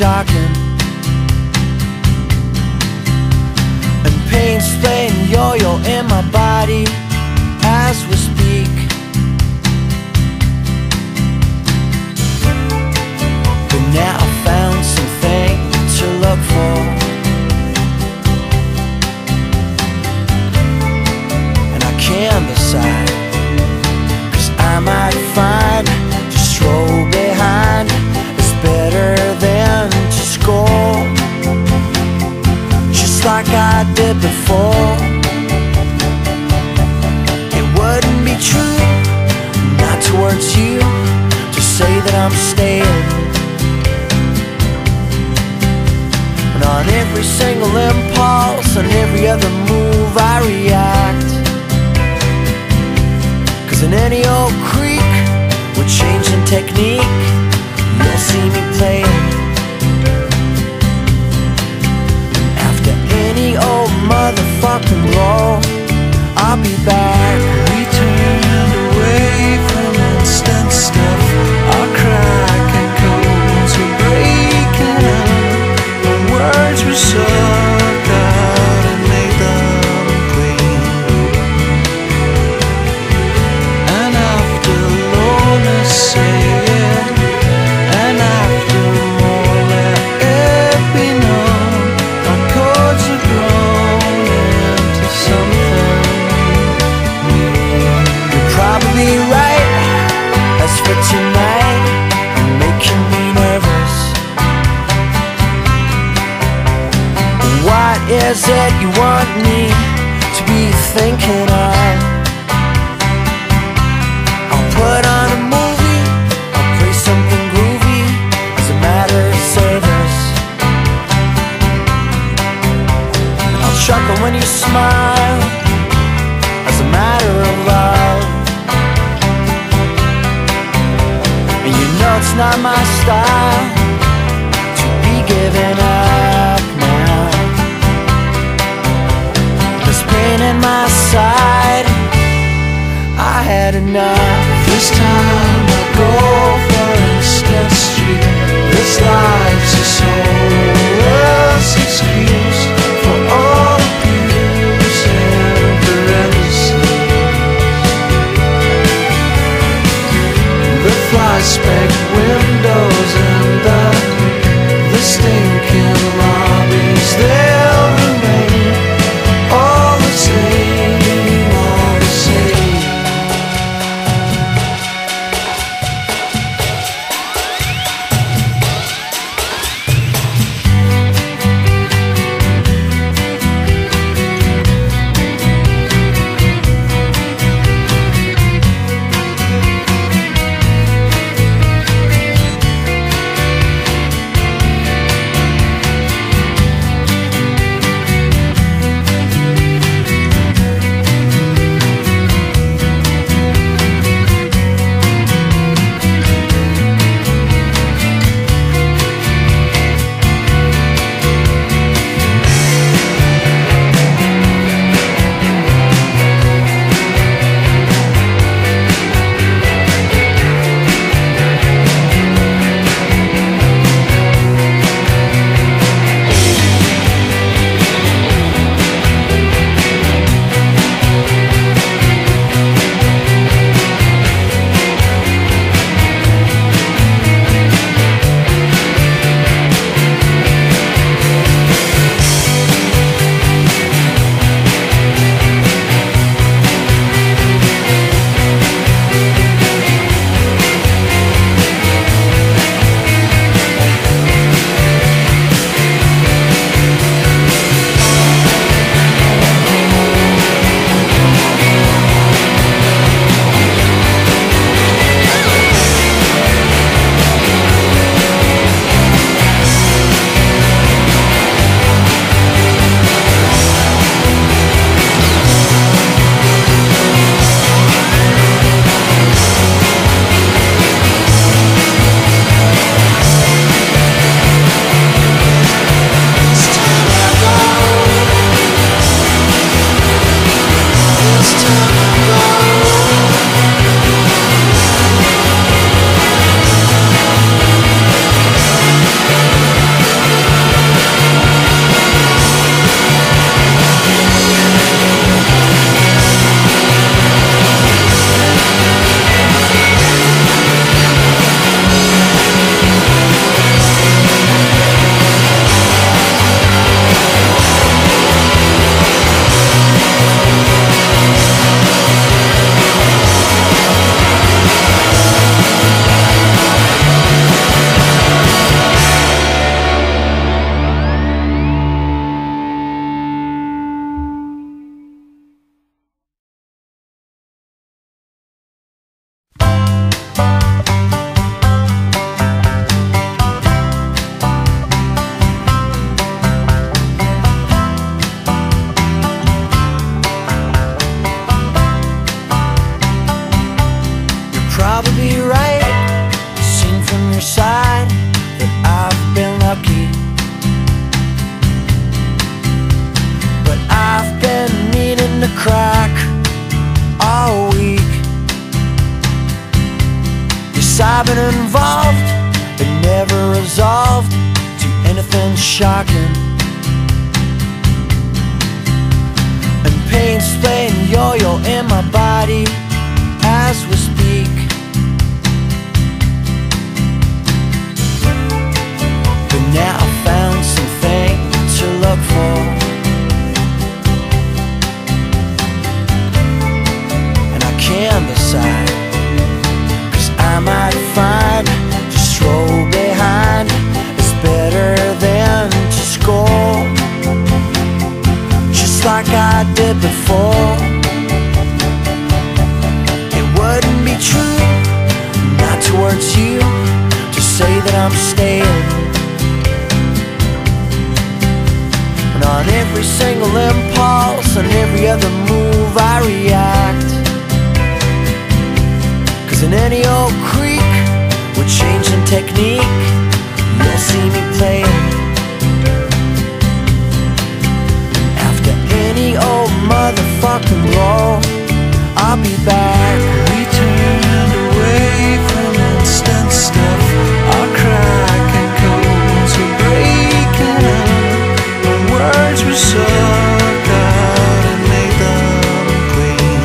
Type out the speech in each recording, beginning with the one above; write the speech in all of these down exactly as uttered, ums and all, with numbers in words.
shocking, and pain's playing yo-yo in my body as we speak. But now I found something to look for, and I can't decide, 'cause I might find to stroll behind is better than to score, just like I did before. It wouldn't be true, not towards you, to say that I'm staying. And on every single impulse, on every other move I react, 'cause in any old creek with changing technique, you'll see me playing. After any old motherfucking roll, I'll be back. We turned away from instant stuff. Our crack and codes were breaking up. The words were sucked out and made them clean. And after loneliness saying, and after more, let it be known, our chords are grown into something. You're probably right. As for tonight, you're making me nervous. What is it you want me to be thinking of? I'll put on a movie, I'll play something groovy as a matter of service. I'll chuckle when you smile as a matter of love. And you know it's not my style to be giving up now. This pain in my side, I had enough. This time I go for Instant Street. This life's a soulless excuse for all abuse and parentheses. The fly-speck windows and the, the stinking lobbies, they'll remain all the same, all the same. crack all week. Yes, I've been involved, but never resolved to anything shocking. And pain's playing yo-yo in my body as we speak. But now I found something to look for, and I can't decide, 'cause I might find to stroll behind is better than to score, just like I did before. It wouldn't be true, not towards you, to say that I'm staying. And on every single impulse, on every other move I react, 'cause in any old creek with changing technique, you'll see me playing. After any old motherfucking roll, I'll be back. We turned away from instant stuff. Our crack and codes were breaking up. The words were sucked out and made them clean.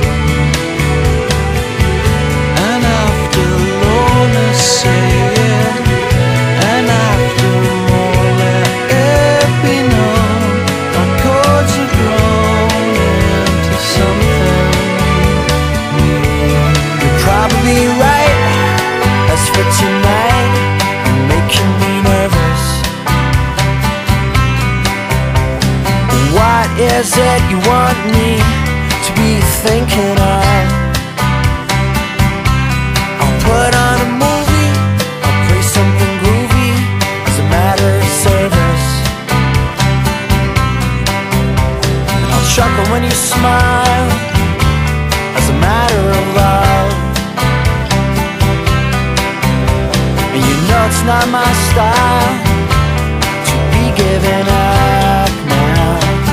And after loneliness saying, and after more, let it be known, our codes have grown into something. You're probably right. As for tonight, you're making me nervous. What is it you want me to be thinking of? I'll put on a movie, I'll play something groovy as a matter of service. And I'll chuckle when you smile as a matter of love. And you know it's not my style to be giving up now.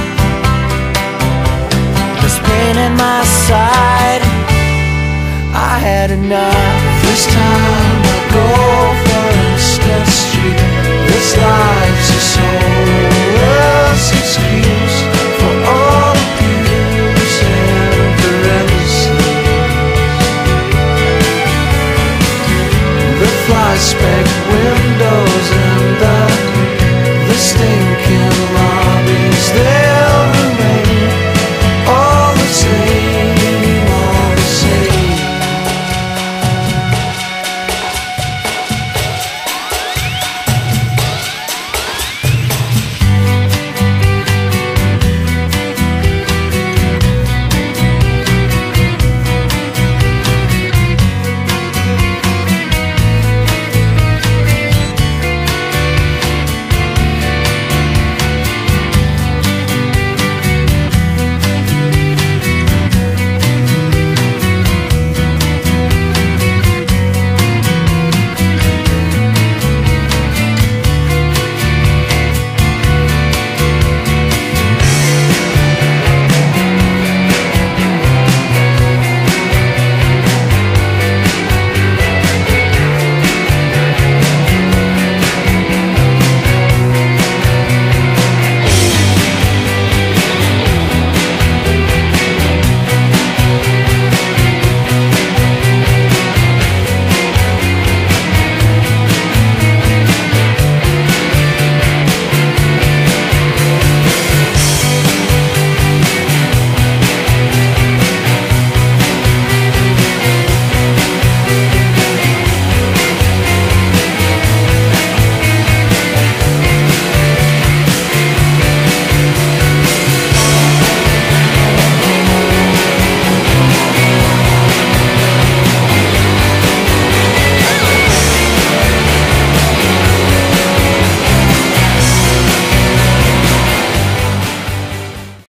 This pain in my side, I had enough. This time I go for instant street. This life's a soulless excuse.